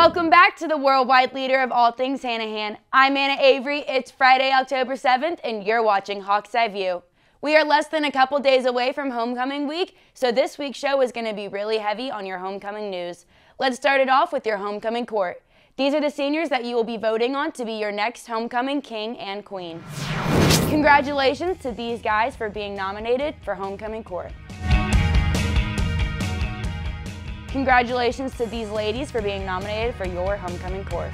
Welcome back to the worldwide leader of all things Hanahan. I'm Anna Avery. It's Friday, October 7th, and you're watching Hawk's Eye View. We are less than a couple days away from homecoming week, so this week's show is going to be really heavy on your homecoming news. Let's start it off with your homecoming court. These are the seniors that you will be voting on to be your next homecoming king and queen. Congratulations to these guys for being nominated for homecoming court. Congratulations to these ladies for being nominated for your homecoming court.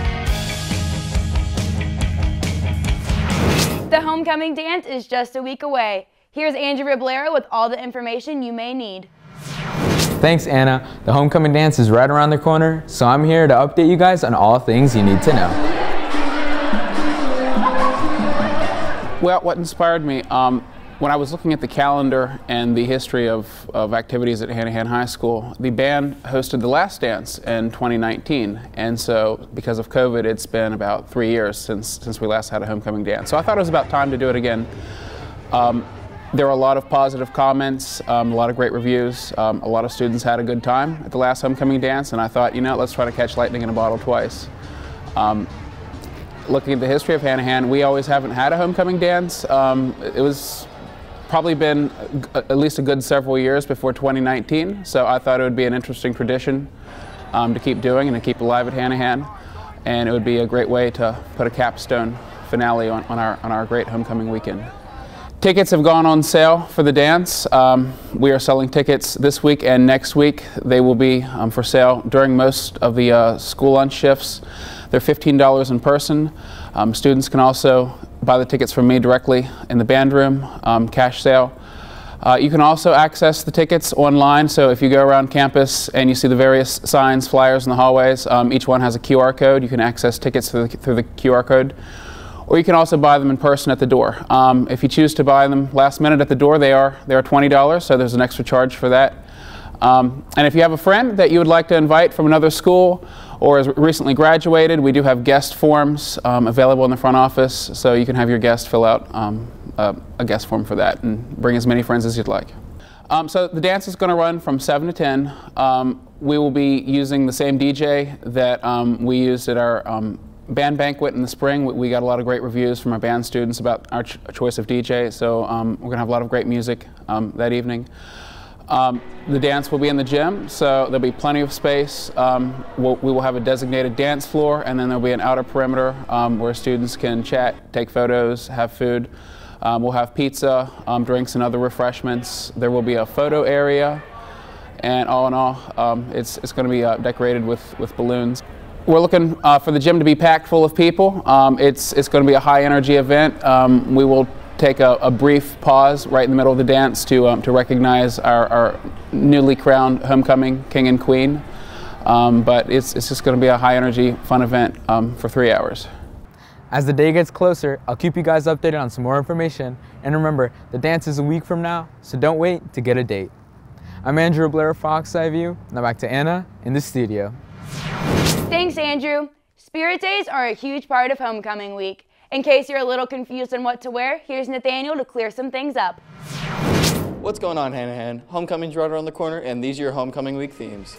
The homecoming dance is just a week away. Here's Andrew Riblero with all the information you may need. Thanks, Anna. The homecoming dance is right around the corner, so I'm here to update you guys on all things you need to know. Well, what inspired me, when I was looking at the calendar and the history of activities at Hanahan High School, the band hosted the last dance in 2019, and so because of COVID, it's been about 3 years since we last had a homecoming dance. So I thought it was about time to do it again. There were a lot of positive comments, a lot of great reviews. A lot of students had a good time at the last homecoming dance, and I thought, you know, let's try to catch lightning in a bottle twice. Looking at the history of Hanahan, we always haven't had a homecoming dance. It was probably been at least a good several years before 2019, so I thought it would be an interesting tradition to keep doing and to keep alive at Hanahan, and it would be a great way to put a capstone finale on our great homecoming weekend. Tickets have gone on sale for the dance. We are selling tickets this week and next week. They will be for sale during most of the school lunch shifts. They're $15 in person. Students can also buy the tickets from me directly in the band room, cash sale. You can also access the tickets online, so if you go around campus and you see the various signs, flyers in the hallways, each one has a QR code. You can access tickets through the QR code. Or you can also buy them in person at the door. If you choose to buy them last minute at the door, they are $20, so there's an extra charge for that. And if you have a friend that you would like to invite from another school or has recently graduated, we do have guest forms available in the front office, so you can have your guest fill out a guest form for that and bring as many friends as you'd like. So the dance is going to run from 7 to 10. We will be using the same DJ that we used at our band banquet in the spring. We got a lot of great reviews from our band students about our choice of DJ, so we're going to have a lot of great music that evening. The dance will be in the gym, so there'll be plenty of space. We will have a designated dance floor, and then there'll be an outer perimeter where students can chat, take photos, have food. We'll have pizza, drinks, and other refreshments. There will be a photo area, and all in all, it's going to be decorated with balloons. We're looking for the gym to be packed full of people. It's going to be a high-energy event. We will take a brief pause right in the middle of the dance to recognize our newly crowned homecoming king and queen. But it's just going to be a high-energy, fun event for 3 hours. As the day gets closer, I'll keep you guys updated on some more information. And remember, the dance is a week from now, so don't wait to get a date. I'm Andrew Riblero for Hawk's Eye View. Now back to Anna in the studio. Thanks, Andrew. Spirit Days are a huge part of homecoming week. In case you're a little confused on what to wear, here's Nathaniel to clear some things up. What's going on, Hanahan? Homecoming's right around the corner, and these are your homecoming week themes.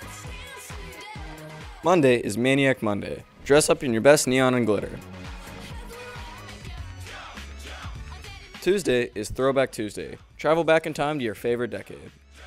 Monday is Maniac Monday. Dress up in your best neon and glitter. Tuesday is Throwback Tuesday. Travel back in time to your favorite decade.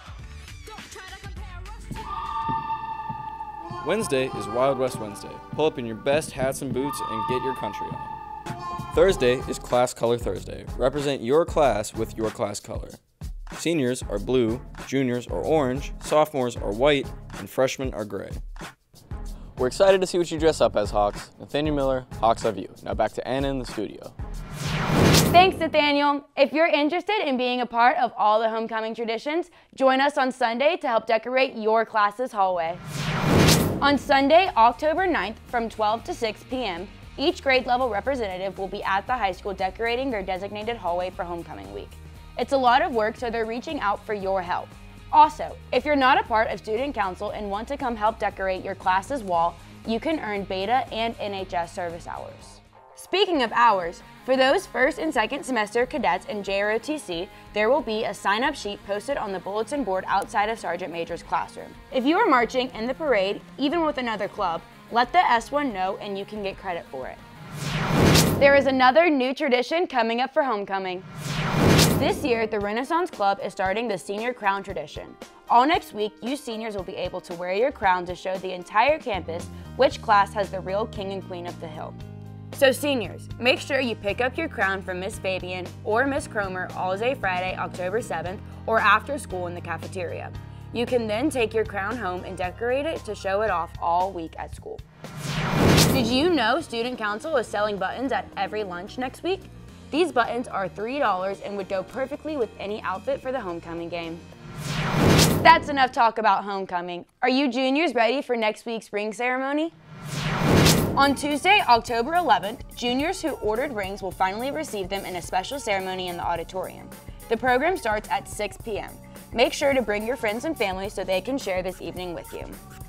Wednesday is Wild West Wednesday. Pull up in your best hats and boots and get your country on. Thursday is Class Color Thursday. Represent your class with your class color. Seniors are blue, juniors are orange, sophomores are white, and freshmen are gray. We're excited to see what you dress up as, Hawks. Nathaniel Miller, Hawk's Eye View. Now back to Anna in the studio. Thanks, Nathaniel. If you're interested in being a part of all the homecoming traditions, join us on Sunday to help decorate your class's hallway. On Sunday, October 9th from 12 to 6 p.m., each grade level representative will be at the high school decorating their designated hallway for homecoming week. It's a lot of work, so they're reaching out for your help. Also, if you're not a part of student council and want to come help decorate your class's wall, you can earn beta and NHS service hours. Speaking of hours, for those first and second semester cadets in JROTC, there will be a sign-up sheet posted on the bulletin board outside of Sergeant Major's classroom. If you are marching in the parade, even with another club, let the S1 know and you can get credit for it. There is another new tradition coming up for homecoming. This year, the Renaissance Club is starting the senior crown tradition. All next week, you seniors will be able to wear your crown to show the entire campus which class has the real king and queen of the hill. So seniors, make sure you pick up your crown from Miss Fabian or Miss Cromer all day Friday, October 7th, or after school in the cafeteria. You can then take your crown home and decorate it to show it off all week at school. Did you know Student Council is selling buttons at every lunch next week? These buttons are $3 and would go perfectly with any outfit for the homecoming game. That's enough talk about homecoming. Are you juniors ready for next week's ring ceremony? On Tuesday, October 11th, juniors who ordered rings will finally receive them in a special ceremony in the auditorium. The program starts at 6 p.m. Make sure to bring your friends and family so they can share this evening with you.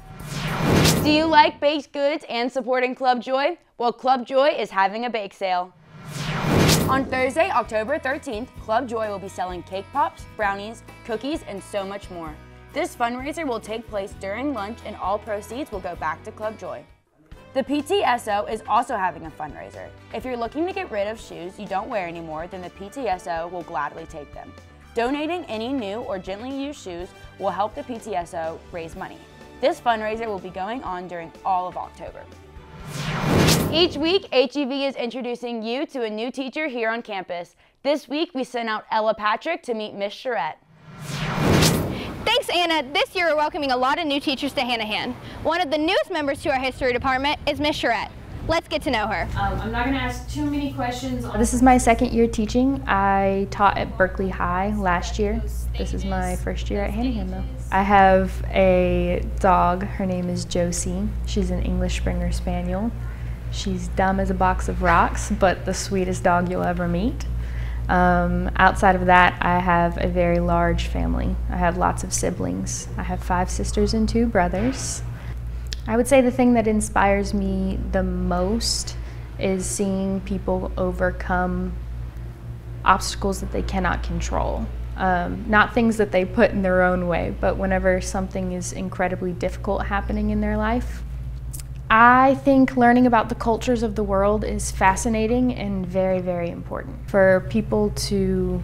Do you like baked goods and supporting Club Joy? Well, Club Joy is having a bake sale. On Thursday, October 13th, Club Joy will be selling cake pops, brownies, cookies, and so much more. This fundraiser will take place during lunch and all proceeds will go back to Club Joy. The PTSO is also having a fundraiser. If you're looking to get rid of shoes you don't wear anymore, then the PTSO will gladly take them. Donating any new or gently used shoes will help the PTSO raise money. This fundraiser will be going on during all of October. Each week, HEV is introducing you to a new teacher here on campus. This week, we sent out Ella Patrick to meet Miss Charette. Thanks, Anna. This year we're welcoming a lot of new teachers to Hanahan. One of the newest members to our history department is Miss Charette. Let's get to know her. I'm not going to ask too many questions. This is my second year teaching. I taught at Berkeley High last year. This is my first year at Hanahan though. I have a dog. Her name is Josie. She's an English Springer Spaniel. She's dumb as a box of rocks, but the sweetest dog you'll ever meet. Outside of that, I have a very large family. I have lots of siblings. I have 5 sisters and 2 brothers. I would say the thing that inspires me the most is seeing people overcome obstacles that they cannot control. Not things that they put in their own way, but whenever something is incredibly difficult happening in their life. I think learning about the cultures of the world is fascinating and very, very important. For people to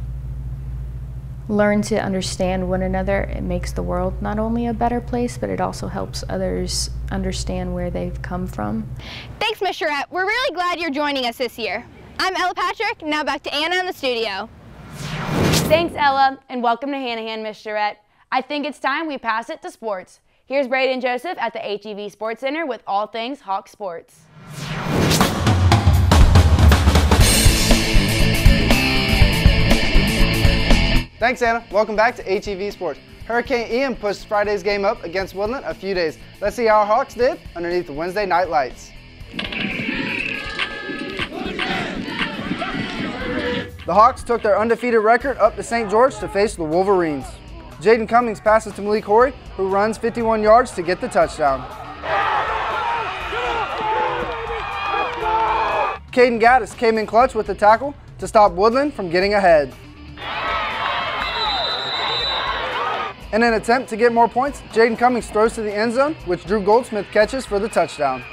learn to understand one another, it makes the world not only a better place, but it also helps others understand where they've come from. Thanks, Miss Charette. We're really glad you're joining us this year. I'm Ella Patrick, now back to Anna in the studio. Thanks, Ella, and welcome to Hanahan, Miss Charette. I think it's time we pass it to sports. Here's Braden Joseph at the HEV Sports Center with all things Hawk Sports. Thanks, Anna. Welcome back to HEV Sports. Hurricane Ian pushed Friday's game up against Woodland a few days. Let's see how our Hawks did underneath the Wednesday night lights. The Hawks took their undefeated record up to St. George to face the Wolverines. Jaden Cummings passes to Malik Horry, who runs 51 yards to get the touchdown. Caden Gaddis came in clutch with the tackle to stop Woodland from getting ahead. In an attempt to get more points, Jaden Cummings throws to the end zone, which Drew Goldsmith catches for the touchdown.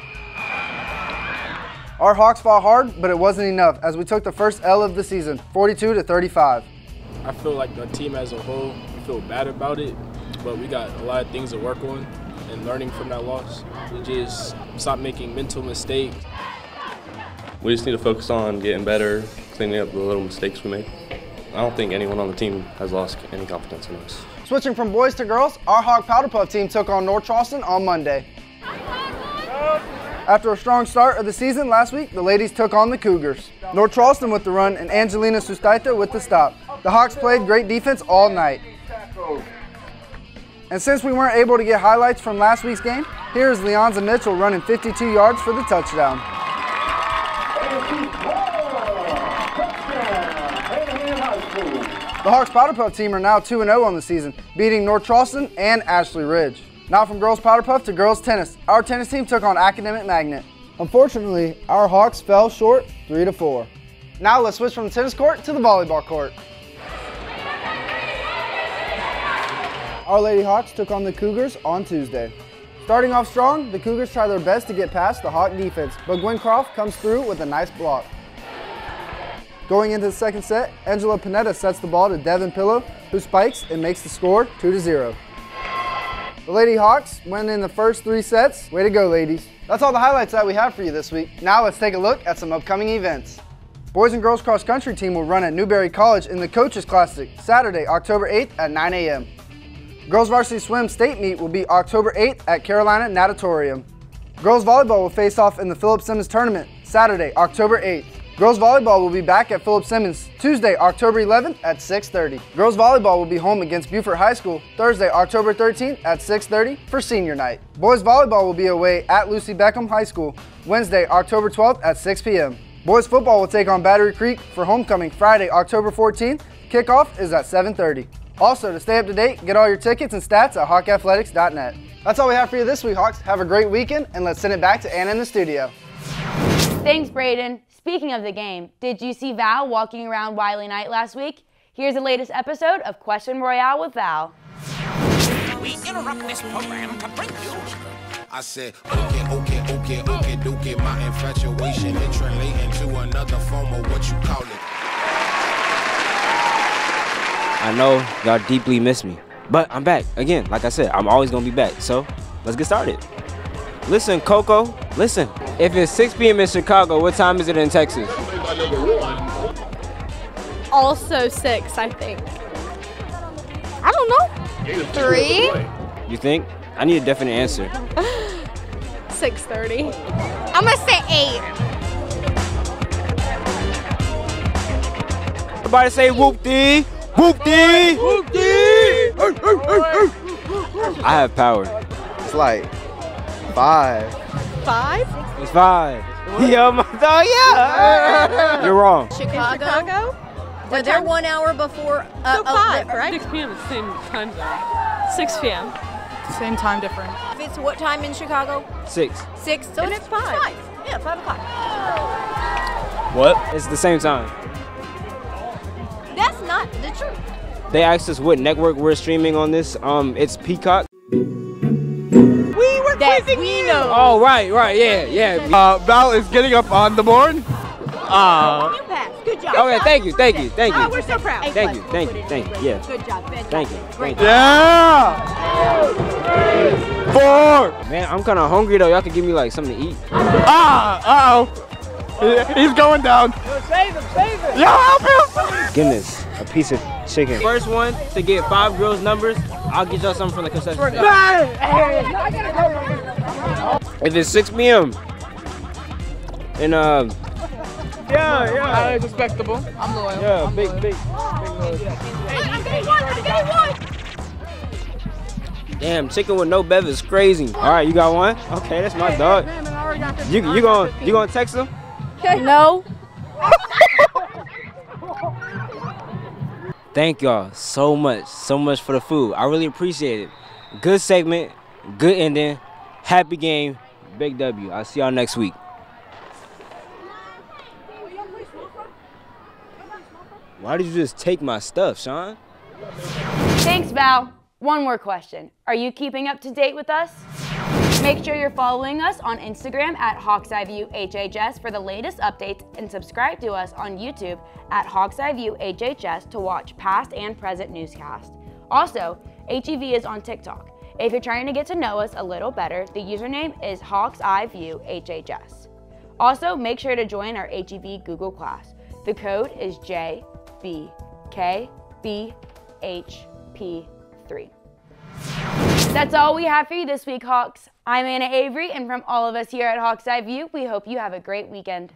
Our Hawks fought hard, but it wasn't enough as we took the first L of the season, 42-35. I feel like the team as a whole, we feel bad about it, but we got a lot of things to work on and learning from that loss. We just stop making mental mistakes. We just need to focus on getting better, cleaning up the little mistakes we made. I don't think anyone on the team has lost any confidence in us. Switching from boys to girls, our Hawk Powder Puff team took on North Charleston on Monday. After a strong start of the season last week, the ladies took on the Cougars. North Charleston with the run and Angelina Sustaita with the stop. The Hawks played great defense all night. And since we weren't able to get highlights from last week's game, here is Leonza Mitchell running 52 yards for the touchdown. The Hawks Powder Puff team are now 2-0 on the season, beating North Charleston and Ashley Ridge. Now from girls Powder Puff to girls tennis. Our tennis team took on Academic Magnet. Unfortunately, our Hawks fell short 3-4. Now let's switch from the tennis court to the volleyball court. Our Lady Hawks took on the Cougars on Tuesday. Starting off strong, the Cougars try their best to get past the Hawk defense, but Gwen Croft comes through with a nice block. Going into the second set, Angela Panetta sets the ball to Devin Pillow, who spikes and makes the score 2-0. The Lady Hawks win in the first 3 sets. Way to go, ladies. That's all the highlights that we have for you this week. Now let's take a look at some upcoming events. Boys and girls cross country team will run at Newberry College in the Coaches Classic, Saturday, October 8th at 9 a.m. Girls varsity swim state meet will be October 8th at Carolina Natatorium. Girls volleyball will face off in the Philip Simmons tournament, Saturday, October 8th. Girls volleyball will be back at Philip Simmons Tuesday, October 11th at 6:30. Girls volleyball will be home against Beaufort High School Thursday, October 13th at 6:30 for senior night. Boys volleyball will be away at Lucy Beckham High School Wednesday, October 12th at 6 p.m. Boys football will take on Battery Creek for homecoming Friday, October 14th. Kickoff is at 7:30. Also, to stay up to date, get all your tickets and stats at hawkathletics.net. That's all we have for you this week, Hawks. Have a great weekend, and let's send it back to Anna in the studio. Thanks, Braden. Speaking of the game, did you see Val walking around Wiley Knight last week? Here's the latest episode of Question Royale with Val. We interrupt this program to bring you. I said, okay, my infatuation, it translating to another form of what you call it. I know y'all deeply miss me, but I'm back again. Like I said, I'm always gonna be back. So let's get started. Listen, Coco, listen. If it's 6 p.m. in Chicago, what time is it in Texas? Also 6, I think. I don't know. 3? You think? I need a definite answer. 6:30. I'm gonna say 8. Everybody say whoop-dee, whoop-dee, whoop-dee. I have power. It's like 5. 5? It's 5. Yo, my dog, yeah. You're wrong. Chicago? Well, they're 1 hour before. So 5, right? 6 p.m. is the same time zone. 6 p.m. Same time difference. It's what time in Chicago? 6. 6. So it's 5. Yeah, 5 o'clock. What? It's the same time. That's not the truth. They asked us what network we're streaming on this. It's Peacock. We were quizzing you. Oh, right, yeah. Val is getting up on the board. You passed. Good job. Okay, thank you. Oh, we're so proud. Thank you. Yeah. Good job. Thank you. Yeah. 4. Man, I'm kind of hungry though. Y'all can give me like something to eat. Uh-oh. He's going down. Save him. Yo, help him. Goodness, a piece of chicken. First one to get 5 girls' numbers, I'll get y'all something from the concession stand. If it's 6 p.m. and Yeah. It's respectable. I'm loyal. Yeah, big. I'm getting one. Damn, chicken with no bev is crazy. All right, you got one? Okay, that's my dog. You gonna text him? No. Thank y'all so much for the food. I really appreciate it. Good segment, good ending, happy game, big W. I'll see y'all next week. Why did you just take my stuff, Sean? Thanks, Val. One more question. Are you keeping up to date with us? Make sure you're following us on Instagram at HawksEyeViewHHS for the latest updates, and subscribe to us on YouTube at HawksEyeViewHHS to watch past and present newscasts. Also, HEV is on TikTok. If you're trying to get to know us a little better, the username is HawksEyeViewHHS. Also, make sure to join our HEV Google class. The code is JBKBHP3. That's all we have for you this week, Hawks. I'm Anna Avery, and from all of us here at Hawks Eye View, we hope you have a great weekend.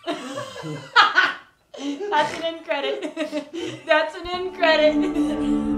That's an end credit. That's an end credit.